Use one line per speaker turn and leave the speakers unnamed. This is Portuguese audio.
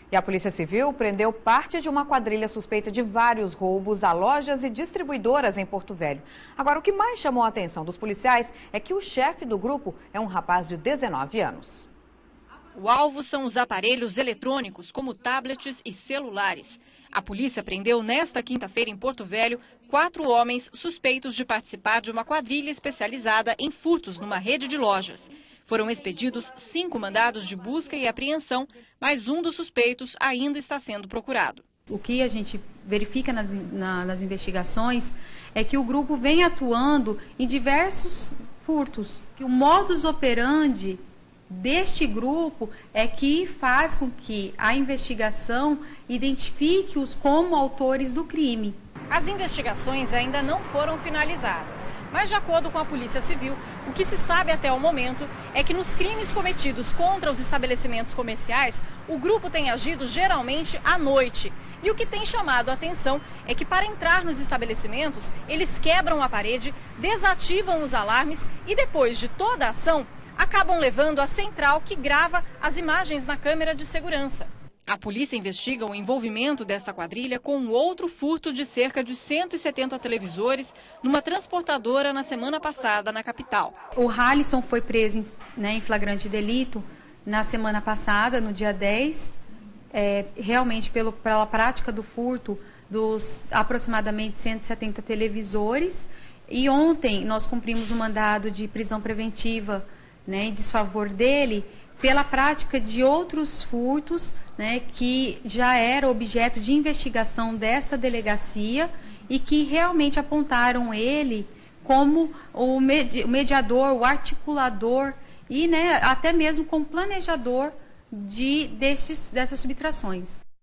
E a Polícia Civil prendeu parte de uma quadrilha suspeita de vários roubos a lojas e distribuidoras em Porto Velho. Agora, o que mais chamou a atenção dos policiais é que o chefe do grupo é um rapaz de 19 anos.
O alvo são os aparelhos eletrônicos, como tablets e celulares. A polícia prendeu nesta quinta-feira em Porto Velho 4 homens suspeitos de participar de uma quadrilha especializada em furtos numa rede de lojas. Foram expedidos 5 mandados de busca e apreensão, mas um dos suspeitos ainda está sendo procurado.
O que a gente verifica nas investigações é que o grupo vem atuando em diversos furtos, que o modus operandi deste grupo é que faz com que a investigação identifique-os como autores do crime.
As investigações ainda não foram finalizadas, mas de acordo com a Polícia Civil, o que se sabe até o momento é que nos crimes cometidos contra os estabelecimentos comerciais, o grupo tem agido geralmente à noite. E o que tem chamado a atenção é que para entrar nos estabelecimentos, eles quebram a parede, desativam os alarmes e depois de toda a ação, acabam levando a central que grava as imagens na câmera de segurança. A polícia investiga o envolvimento desta quadrilha com outro furto de cerca de 170 televisores numa transportadora na semana passada na capital.
O Halisson foi preso em flagrante delito na semana passada, no dia 10, realmente pela prática do furto dos aproximadamente 170 televisores. E ontem nós cumprimos um mandado de prisão preventiva em desfavor dele, pela prática de outros furtos, que já era objeto de investigação desta delegacia e que realmente apontaram ele como o mediador, o articulador e até mesmo como planejador dessas subtrações.